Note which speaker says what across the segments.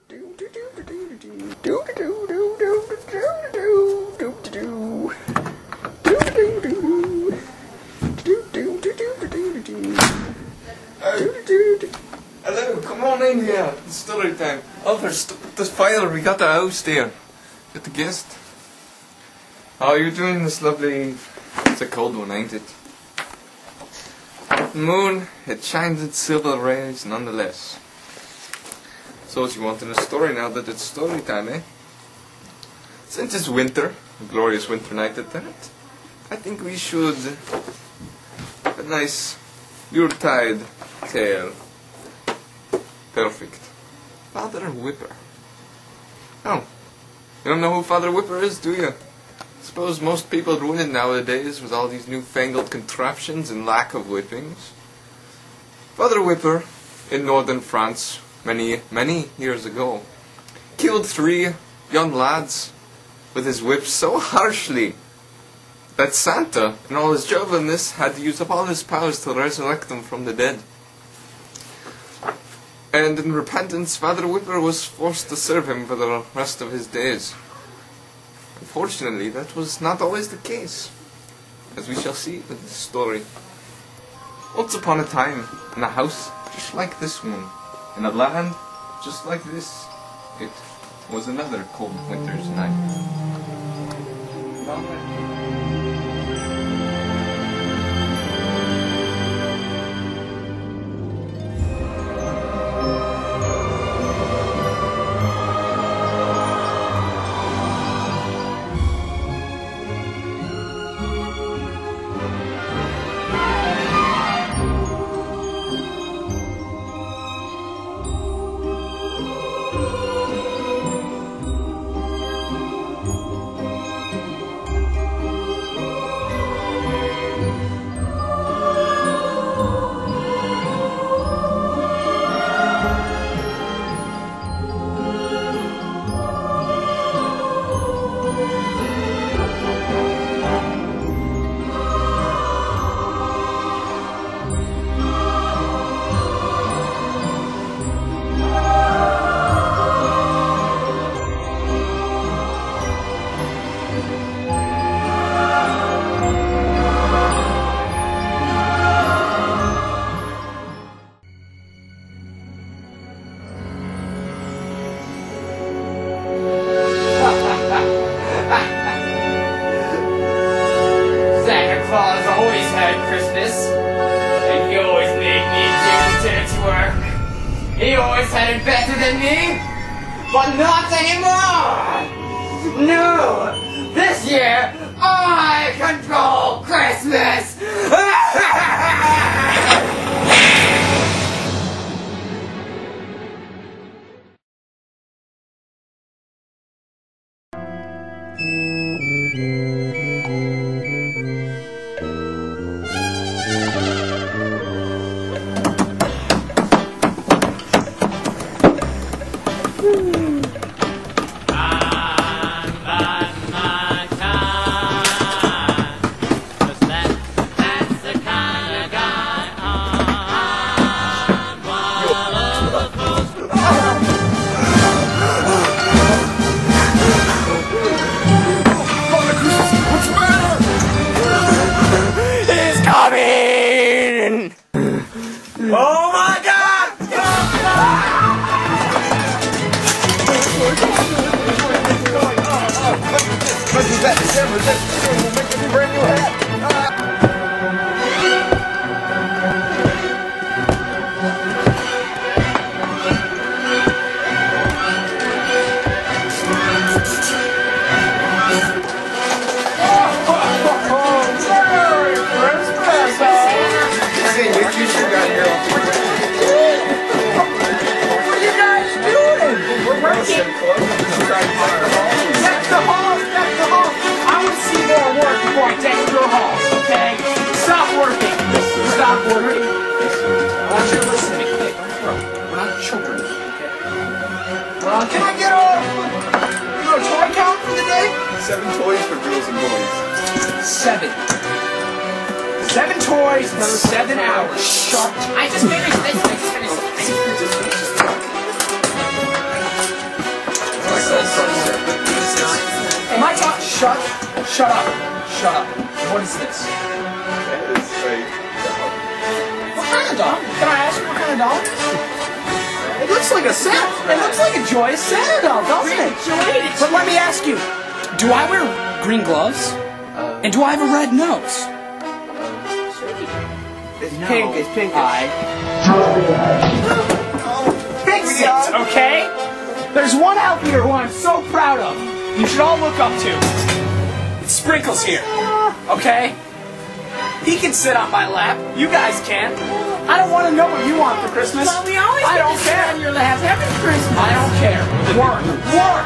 Speaker 1: Hello, come on in here. It's story time. Oh, there's the fire. We got the house there. Got the guest. How are you doing this lovely... It's a cold one, ain't it? The moon, it shines its silver rays nonetheless. So you wanted a story now that it's story time, eh? Since it's winter, a glorious winter night at that, I think we should have a nice Yuletide tale. Perfect. Father Whipper. Oh, you don't know who Father Whipper is, do you? Suppose most people ruin it nowadays with all these newfangled contraptions and lack of whippings. Father Whipper, in northern France, many years ago, killed 3 young lads with his whip so harshly that Santa, in all his jovialness, had to use up all his powers to resurrect them from the dead. And in repentance, Father Whipper was forced to serve him for the rest of his days. Unfortunately, that was not always the case, as we shall see with this story. Once upon a time, in a house just like this one, in a land just like this, it was another cold winter's night.
Speaker 2: He always had it better than me, but not anymore! No! This year, I control Christmas! Oh my God!
Speaker 1: Let's do that in December. We'll make a brand new hat.
Speaker 2: Can I get a toy count for the day?
Speaker 1: 7 toys for girls and boys.
Speaker 2: 7. 7 toys for 7 hours. Sharp. I just finished this.
Speaker 3: Shut up. Shut up. What is this?
Speaker 1: It's a dog.
Speaker 3: What kind of dog? Can I ask you what kind of dog? It looks like a Santa. It looks like a joyous Santa doll, doesn't it? But let me ask you, do I wear green gloves? And do I have a red nose?
Speaker 2: It's pink, it's pink.
Speaker 3: Fix it, okay? There's one elf here who I'm so proud of. You should all look up to. It's Sprinkles here, okay? He can sit on my lap. You guys can. I don't want to know what you want for Christmas.
Speaker 2: Well, we always
Speaker 3: I don't
Speaker 2: sit
Speaker 3: care.
Speaker 2: on your lap every Christmas.
Speaker 3: I don't care. Work. Work.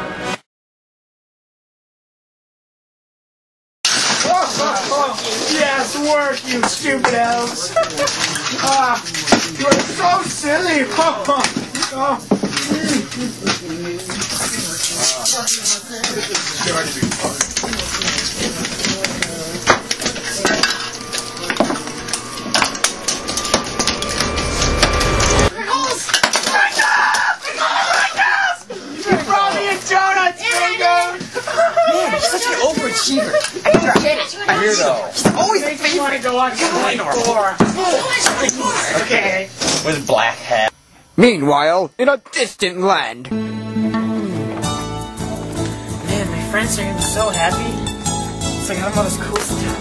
Speaker 3: Yes, work, you stupid elves. You're so silly.
Speaker 2: Such an overachiever. I get it.
Speaker 3: Weirdo.
Speaker 2: Always makes me want to go on floor. Okay.
Speaker 4: With black hat.
Speaker 5: Meanwhile, in a distant land.
Speaker 2: Man, my friends are gonna be so happy. It's like I'm all this cool stuff.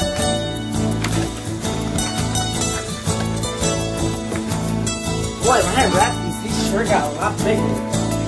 Speaker 2: Boy, when I wrap these sure got a lot bigger.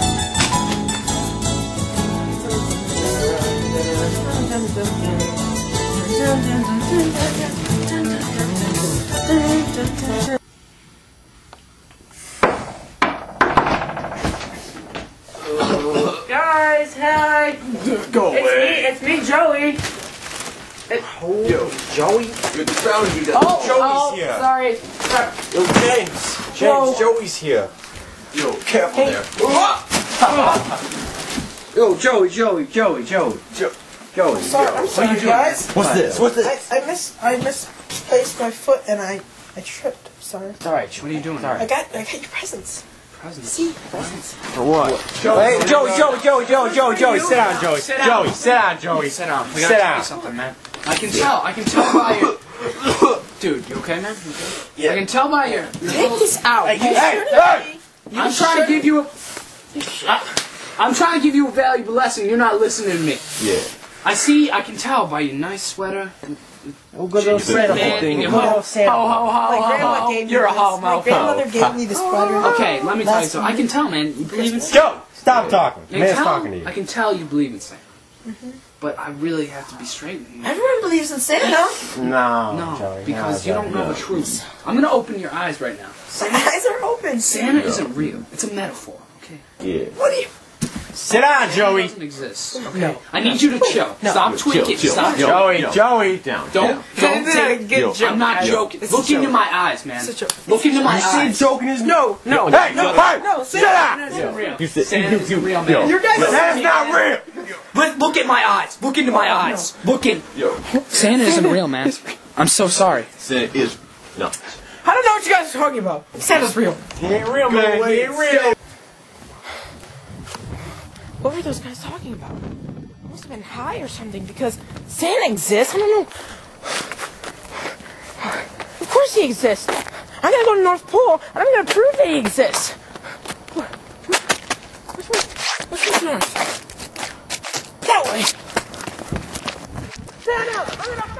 Speaker 2: Guys, hi!
Speaker 1: Go away.
Speaker 2: It's me, Joey.
Speaker 1: Yo, Joey? You're the crown you got.
Speaker 4: Joey's here.
Speaker 2: Sorry.
Speaker 4: Yo, James.
Speaker 2: Whoa.
Speaker 4: Joey's here.
Speaker 1: Yo, careful there.
Speaker 5: Yo, Joey.
Speaker 2: Sorry, I'm sorry, guys.
Speaker 4: What's this?
Speaker 2: I misplaced my foot and I tripped. Sorry.
Speaker 3: It's alright, what are you doing?
Speaker 2: I got your presents.
Speaker 3: Presents?
Speaker 2: See, presents.
Speaker 4: For what? Hey, Joey, sit down, Joey.
Speaker 3: Sit down.
Speaker 4: Joey, sit down, Joey.
Speaker 3: Sit down. We
Speaker 4: Sit
Speaker 3: gotta tell
Speaker 4: down.
Speaker 3: you something, man. I can tell by your... Dude, you okay, man? You okay?
Speaker 4: Yeah.
Speaker 3: I can tell by your...
Speaker 2: Take this out.
Speaker 4: Hey!
Speaker 3: I'm trying to give you a... I'm trying to give you a valuable lesson. You're not listening to me.
Speaker 4: Yeah.
Speaker 3: I can tell by your nice sweater.
Speaker 2: Oh, good little Santa
Speaker 3: thing.
Speaker 2: Good little Santa.
Speaker 3: My grandma
Speaker 2: gave me
Speaker 3: You're a
Speaker 2: this.
Speaker 3: ho
Speaker 2: My
Speaker 3: mofo.
Speaker 2: grandmother gave me the sweater.
Speaker 3: Okay, let me tell you something. I can tell, man. You believe in Santa.
Speaker 4: Joe, stop talking.
Speaker 3: I
Speaker 4: Man's
Speaker 3: can tell-
Speaker 4: talking to you.
Speaker 3: I can tell you believe in Santa. But I really have to be straight with you.
Speaker 2: Everyone believes in Santa.
Speaker 3: No,
Speaker 4: Joey,
Speaker 3: because
Speaker 4: no,
Speaker 3: you don't know
Speaker 4: no.
Speaker 3: the truth. I'm gonna open your eyes right now.
Speaker 2: My eyes are open.
Speaker 3: Santa isn't real. It's a metaphor. Okay.
Speaker 4: Yeah.
Speaker 2: What are you?
Speaker 4: Sit down,
Speaker 3: Santa
Speaker 4: Joey.
Speaker 3: doesn't exist. Okay. I need you to chill. Stop tweaking.
Speaker 1: chill.
Speaker 3: Stop.
Speaker 4: Joey. Down.
Speaker 3: Don't take.
Speaker 2: Good joke.
Speaker 3: I'm not joking.
Speaker 2: It's a
Speaker 3: Look into
Speaker 2: joke.
Speaker 3: my eyes, man.
Speaker 2: It's a joke.
Speaker 3: Look into my
Speaker 4: You see
Speaker 3: eyes.
Speaker 4: joking is
Speaker 2: No.
Speaker 4: Hey, no, sit down.
Speaker 3: Santa isn't real.
Speaker 4: You sit.
Speaker 3: Santa isn't real, man.
Speaker 4: Yo, that's not real.
Speaker 3: Look at my eyes. Look into my eyes. Look in. Santa isn't real, man. I'm so sorry.
Speaker 1: Santa is no.
Speaker 2: I don't know what you guys are talking about. Santa's real.
Speaker 4: He ain't real, man. He ain't real.
Speaker 2: What were those guys talking about? They must have been high or something because Santa exists. I don't know. Of course he exists. I'm gonna go to North Pole and I'm gonna prove that he exists. Which way? Which way's north? That way. Santa, I'm gonna